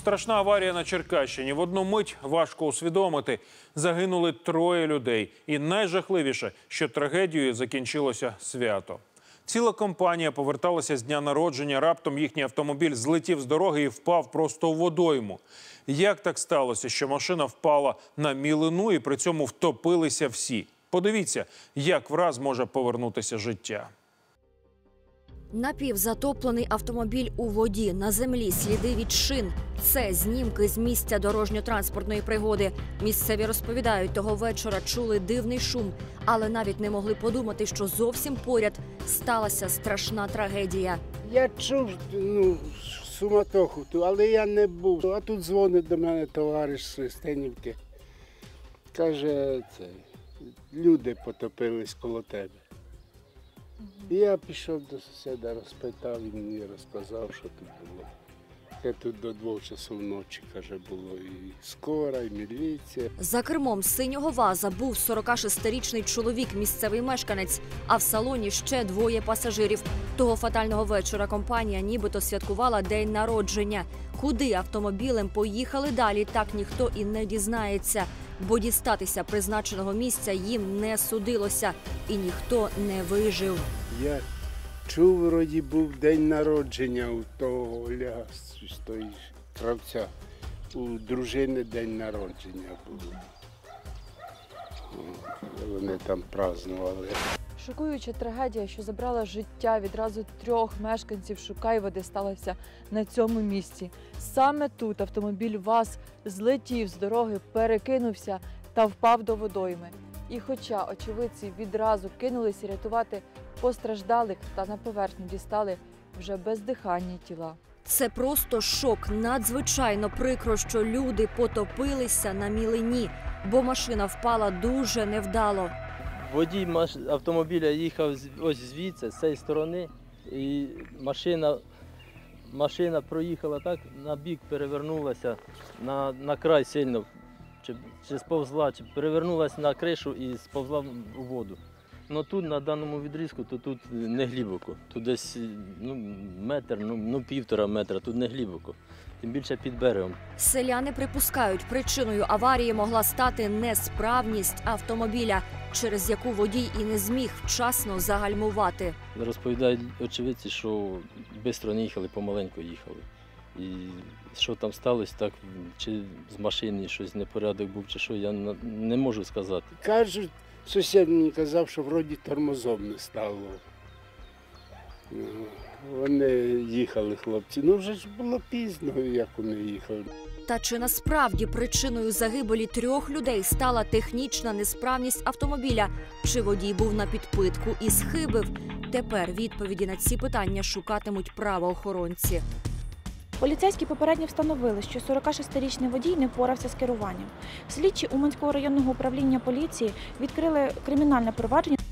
Страшна аварія на Черкащині. В одну мить важко усвідомити. Загинули 3 людей. І найжахливіше, що трагедією закінчилося свято. Ціла компанія поверталася з дня народження. Раптом їхній автомобіль злетів з дороги і впав просто у водойму. Як так сталося, що машина впала на мілину і при цьому втопилися всі? Подивіться, як враз може повернутися життя. Напівзатоплений автомобіль у воді, на землі сліди від шин. Це знімки з місця дорожньо-транспортної пригоди. Місцеві розповідають, того вечора чули дивний шум, але навіть не могли подумати, що зовсім поряд сталася страшна трагедія. Я чув суматоху, але я не був. А тут дзвонить до мене товариш з Христинівки. Каже, люди потопились коло тебе. І я пішов до сусіда, розпитав, він мені розказав, що тут було. Це тут до 2 часов ночі, каже, було і скора, і міліція. За кермом синього ВАЗа був 46-річний чоловік, місцевий мешканець, а в салоні ще 2 пасажирів. Того фатального вечора компанія нібито святкувала день народження. Куди автомобілем поїхали далі, так ніхто і не дізнається. Бо дістатися призначеного місця їм не судилося. І ніхто не вижив. Я чув, вроді, був день народження у того Оля, з того кравця. У дружини день народження було. Вони там празднували. Шокуюча трагедія, що забрала життя відразу 3 мешканців Шукаєводи, сталася на цьому місці. Саме тут автомобіль ВАЗ злетів з дороги, перекинувся та впав до водойми. І хоча очевидці відразу кинулися рятувати постраждалих, та на поверхню дістали вже бездиханні тіла. Це просто шок. Надзвичайно прикро, що люди потопилися на мілині, бо машина впала дуже невдало. Водій автомобіля їхав ось звідси, з цієї сторони, і машина проїхала так, на бік перевернулася, на край сильно, чи сповзла, чи перевернулася на кришу і сповзла у воду. Ну тут, на даному відрізку, то тут не глибоко, тут десь метр, 1,5 метра, тут не глибоко. Тим більше під берегом. Селяни припускають, причиною аварії могла стати несправність автомобіля, через яку водій і не зміг вчасно загальмувати. Розповідають очевидці, що швидко не їхали, помаленьку їхали. І що там сталося, так, чи з машини щось непорядок був, чи що, я не можу сказати. Кажуть, сусід мені казав, що вроді тормозом не стало. Вони їхали, хлопці. Вже ж було пізно, як вони їхали. Та чи насправді причиною загибелі 3 людей стала технічна несправність автомобіля? Чи водій був на підпитку і схибив? Тепер відповіді на ці питання шукатимуть правоохоронці. Поліцейські попередньо встановили, що 46-річний водій не впорався з керуванням. Слідчі Уманського районного управління поліції відкрили кримінальне провадження.